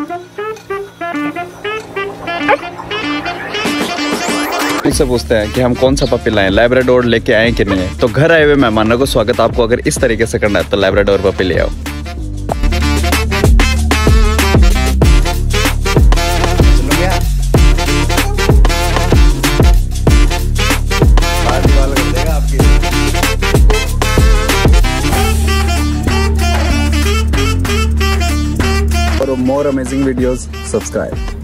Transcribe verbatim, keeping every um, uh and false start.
से पूछते हैं कि हम कौन सा पपी लाएं, लैब्राडोर लेके आए कि नहीं है। तो घर आए हुए मेहमानों को स्वागत आपको अगर इस तरीके से करना है तो लैब्राडोर पपी ले आओ। For more amazing videos, subscribe.